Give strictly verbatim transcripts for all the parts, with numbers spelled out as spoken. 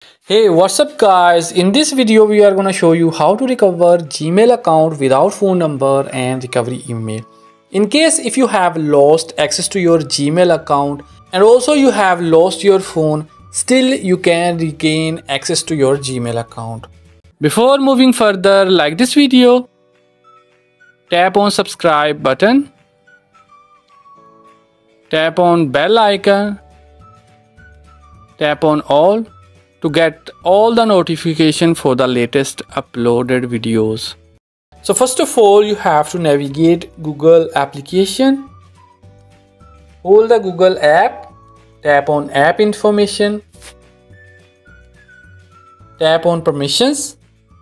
Hey, what's up guys? In this video we are going to show you how to recover Gmail account without phone number and recovery email. In case if you have lost access to your Gmail account and also you have lost your phone, still you can regain access to your Gmail account. Before moving further, like this video, tap on subscribe button, tap on bell icon, tap on all to get all the notification for the latest uploaded videos. So first of all, you have to navigate Google application. Hold the Google app, tap on app information, tap on permissions,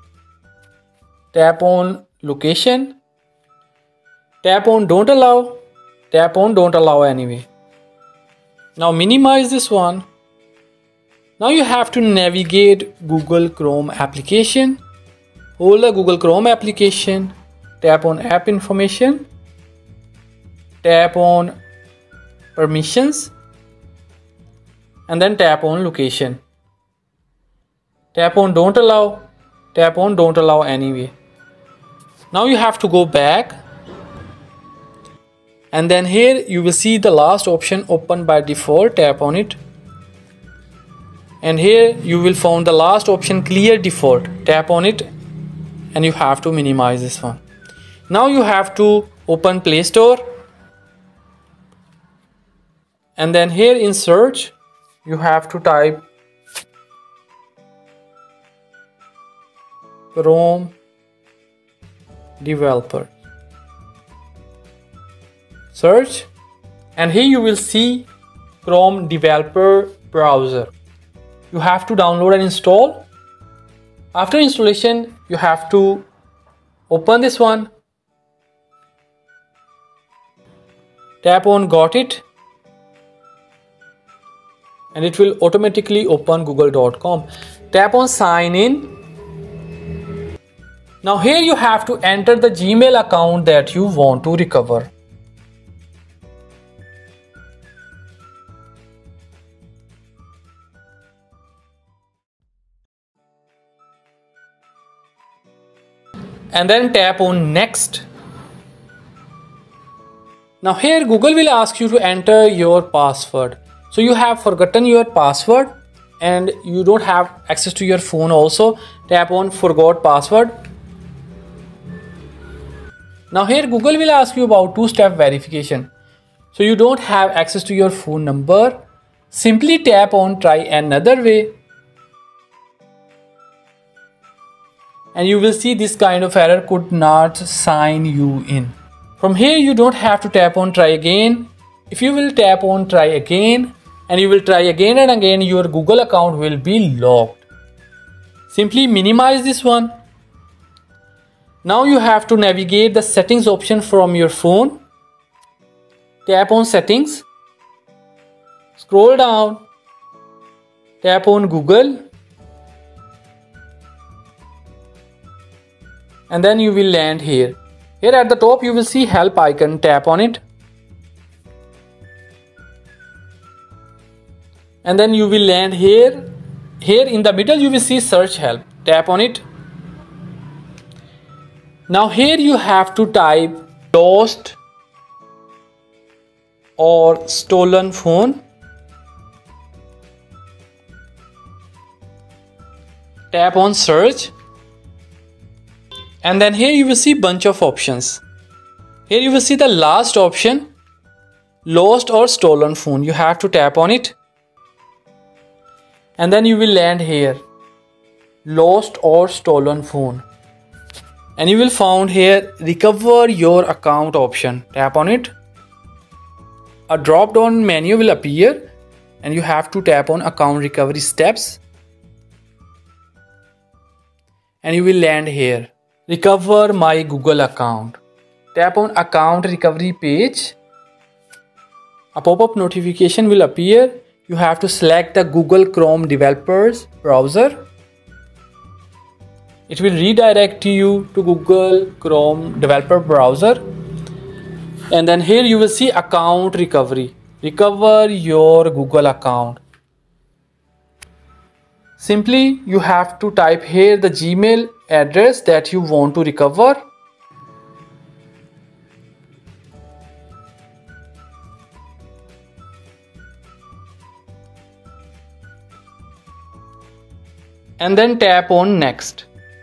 tap on location, tap on don't allow, tap on don't allow anyway. Now minimize this one. Now you have to navigate Google Chrome application. Hold the Google Chrome application, tap on app information, tap on permissions, and then tap on location. Tap on don't allow, tap on don't allow anyway. Now you have to go back, and then here you will see the last option open by default. Tap on it. And here you will find the last option, clear default. Tap on it and you have to minimize this one. Now you have to open Play Store, and then here in search you have to type Chrome developer. Search, and here you will see Chrome developer browser. You have to download and install. After installation, you have to open this one. Tap on got it, and it will automatically open google dot com. Tap on sign in. Now here you have to enter the Gmail account that you want to recover. And then tap on next. Now here Google will ask you to enter your password. So you have forgotten your password and you don't have access to your phone also. Tap on forgot password. Now here Google will ask you about two-step verification. So you don't have access to your phone number. Simply tap on try another way. And you will see this kind of error, could not sign you in. From here you don't have to tap on try again. If you will tap on try again and you will try again and again, your Google account will be locked. Simply minimize this one. Now you have to navigate the settings option from your phone. Tap on settings. Scroll down. Tap on Google. And then you will land here. Here at the top you will see help icon. Tap on it. And then you will land here. Here in the middle you will see search help. Tap on it. Now here you have to type lost or stolen phone. Tap on search. And then here you will see bunch of options. Here you will see the last option, lost or stolen phone. You have to tap on it. And then you will land here, lost or stolen phone. And you will find here recover your account option. Tap on it. A drop down menu will appear and you have to tap on account recovery steps. And you will land here. Recover my Google account. Tap on account recovery page. A pop-up notification will appear. You have to select the Google Chrome developers browser. It will redirect you to Google Chrome developer browser. And then here you will see account recovery. Recover your Google account. Simply you have to type here the Gmail address that you want to recover. And then tap on next.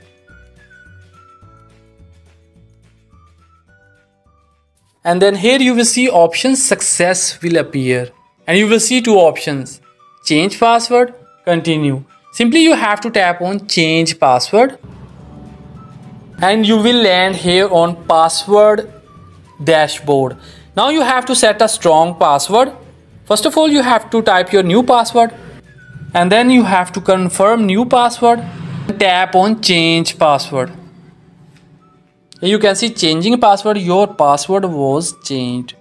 And then here you will see options success will appear. And you will see two options. Change password, continue. Simply you have to tap on change password. And you will land here on password dashboard. Now you have to set a strong password. First of all, you have to type your new password. And then you have to confirm new password. Tap on change password. You can see changing password, your password was changed.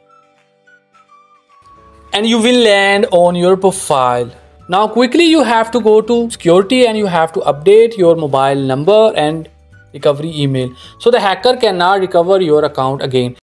And you will land on your profile. Now quickly you have to go to security and you have to update your mobile number and recovery email. So the hacker cannot recover your account again.